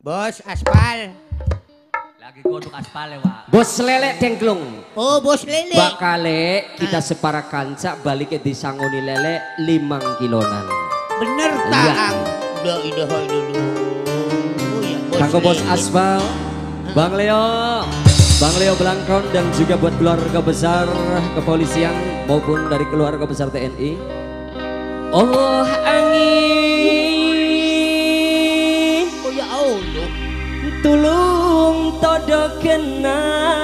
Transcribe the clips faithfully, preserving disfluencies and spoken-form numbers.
Bos aspal. Lagi godok aspal ya, Pak. Bos lele dengklung. Oh, bos lele. Bakale kita separa kanca balik ke disangoni lele limang kilonan. Bener taang. La ilaha illallah. Oh ya, bos. Kanggo bos aspal, Bang Leo, Bang Leo Blangkon dan juga buat keluarga besar kepolisian maupun dari keluarga besar T N I. Oh angin, Oh ya Allah. tulung todo kena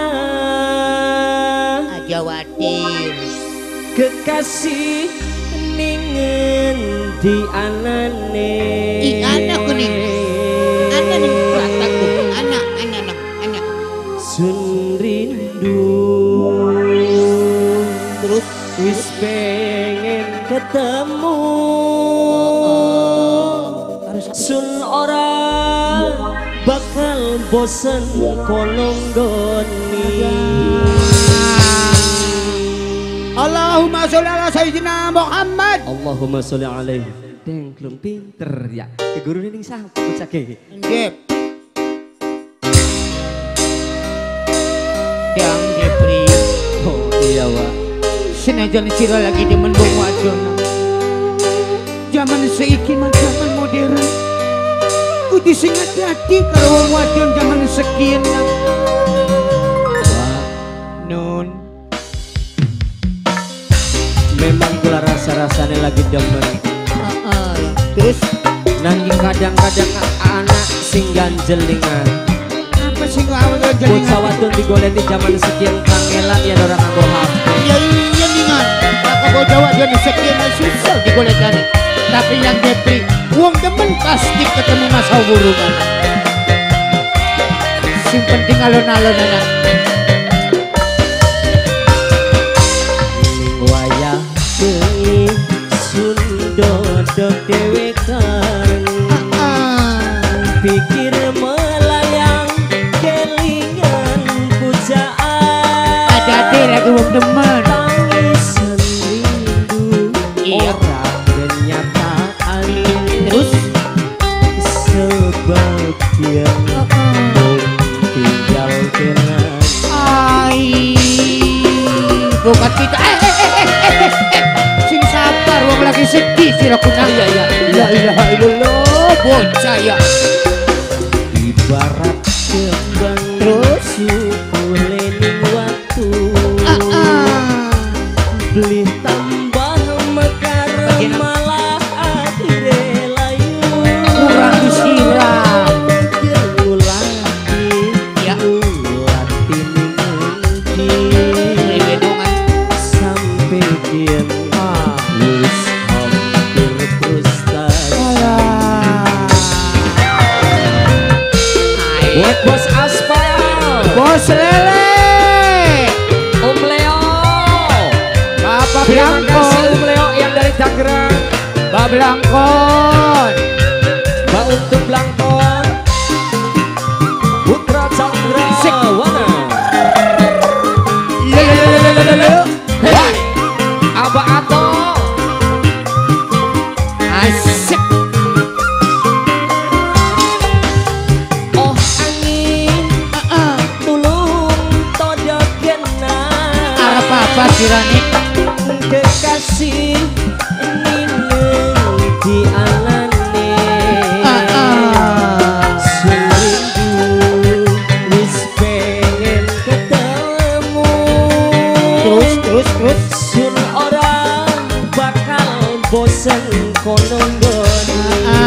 Aja watir. kekasih ningen di anane. Ih, anak ku nih. Anak nih pelataku. Anak, anak, anak, anak. Sun rindu Terus wis pengen ketemu. Sun orang bakal bosen kolonggoni. Allahumma sholli ala sayyidina Muhammad. Allahumma sholli alaihi. Dengklung pinter ya. Ke guru ning sanggup bocake. Jep. Yang Jepri. Oh iya Wak. Senajan sira lagi demen wong wadon. Zaman seiki mah zaman modern. Kudu sing hati-hati karo wong wadon zaman sekian. Wak, Nun. memang kula rasa-rasanya lagi demen. Heeh. Terus Nanging kadang-kadang anak sing ganjelingan. apa sih kok awal Bocah jalingan? wadon digoleni zaman sekian kangelan ya orang nganggo H P. Ya iya ningan. Maka bocah wadon sekian susah digolekan. Tapi yang Jepri, wong demen pasti ketemu masa hubungan. Sing penting alon-alon anak. Ning wayah bengi sundodok dhewe kan. Pikir melayang kelingan pujaan. Ada deh lagi wong demen. Tangisan rindu Iya. ora kenyataan. Terus sebagian mau tinggal kenang. ai bukan kita eh eh eh eh eh eh eh sing sabar wong lagi sedih sira kuna. Iya, iya. La ilaha illallah bocah ya. Ibarat kembang Terus? subuh lening waktu. Ah, ah. Beli tambah mekar Bagian apa? malah akhirnya layu. Kurang disiram. Lagi Ya. lati ngendi Bedongan. sampai kian Ah. wis hampir frustasi. Buat bos aspal, Bos lele. Om Leo, Bapak terima kasih Blangkon. Om Leo yang dari Tangerang. Bapak Blangkon. Mbak untuk Blangkon, Putra Chandrawala. Lele. Hey, Abah Ato, Asik. oh angin, Ah, tulung todo kena. arep apa sirane? Kekasih nineng di alane. Ah, ah. Serindu wis pengen ketemu. Terus terus terus. Sun orang bakal bosen kolonggoni.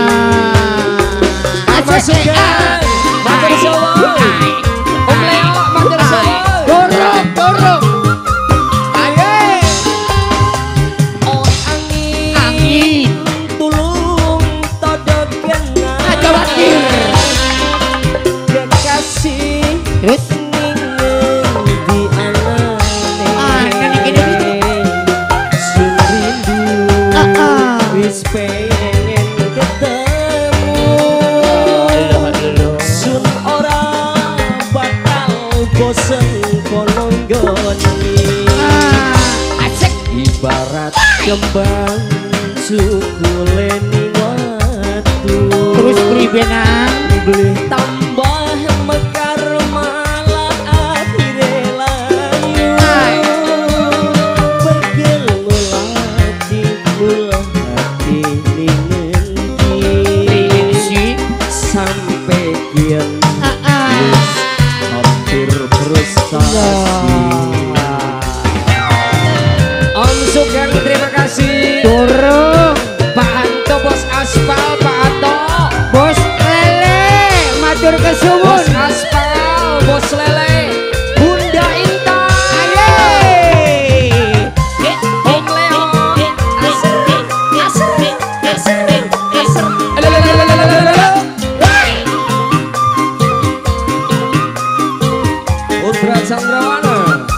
Masukkan. Matur suwun. Om Leo matur suwun. Dorong dorong. Ayo. tambah mekar malah akhirnya layu pergel mulati mulati ningendi sampai kian hampir frustasi. Om Sugeng terima kasih. Dorong Pak Anto bos aspal, Pak Anto bos lele matur kesuwun. bos aspal, bos lele, Bunda Intan, Om Leo, Putra Candrawana.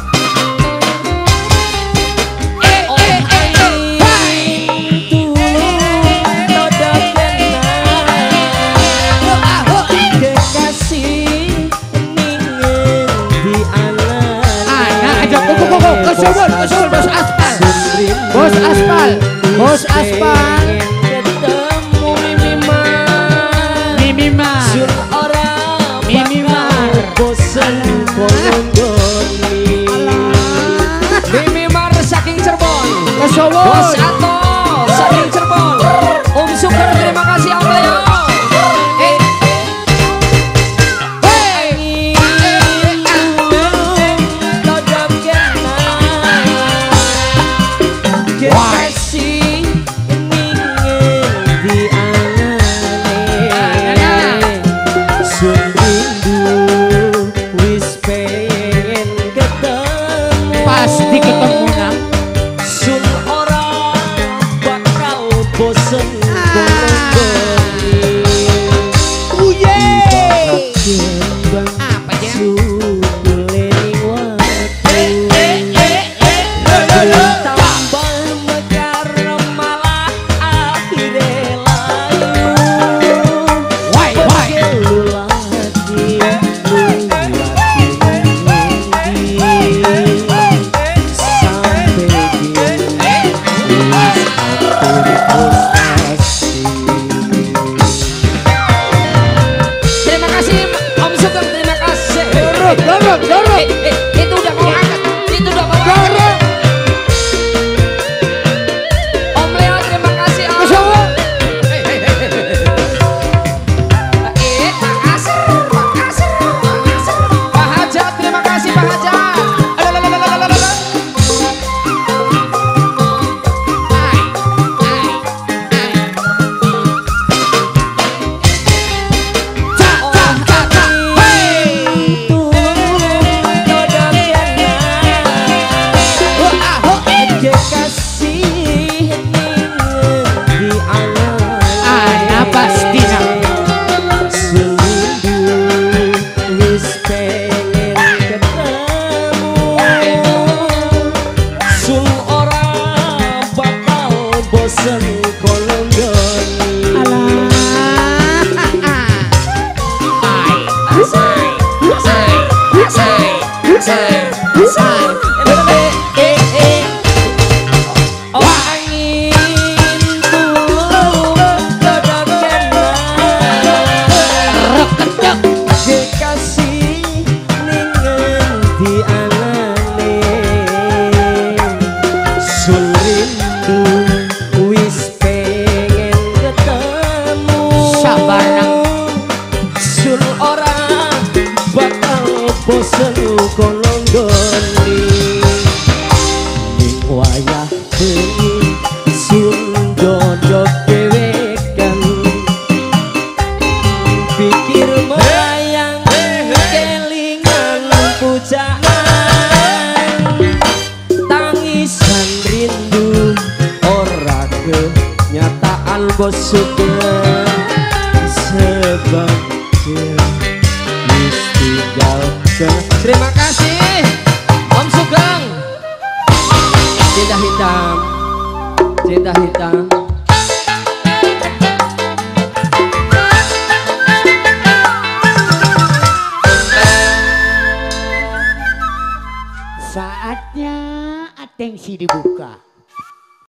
Kesuwun, kesuwun bos aspal. Bos aspal, bos aspal. Ketemu Mimimar, Mimimar. Sun orang Mimimar. bosen kolonggoni. Mimimar saking Cirebon. Kesuwun. Bos Ato saking Cirebon. Om Sugeng terima kasih Om Leo. Eh, pasti ketemu nang. Sun orang bakal bosen kolonggoni. Uye. Apa ya? Tambah mekar malah akhirnya layu. Why, why? Lulati, terima kasih Om Sugeng, terima kasih. Dorong, dorong, dorong. Eh, eh, itu udah mau angkat, itu udah mau angkat. Dorong. Om Leo terima kasih Om. Kesuwun. Eh, Pak Asr, Pak Asr, Pak Asr. Pak Hajat terima kasih Pak Hajat. Alalalalalalalala. Ai, ai, ai. Cak, cak, cak, cak. Hey. Ana pasti nang. Bosen kolonggoni. Alah. Ai, asai, asai, asai, asai, asai. Eh, eh, eh. Oh, angin tulung dodok Reketek. kekasih ningen di anane sun rindu wis pengen ketemu. Sabar nang. Sun orang bakal bosen kolonggoni. Ning wayah bengi sun dodok dewekan pikir melayang kelingan pujaan tangisan rindu ora kenyataan bos Sugeng sebab wis tinggal. Terima kasih Om Sugeng. Cinta hitam, cinta hitam. Saatnya atensi dibuka.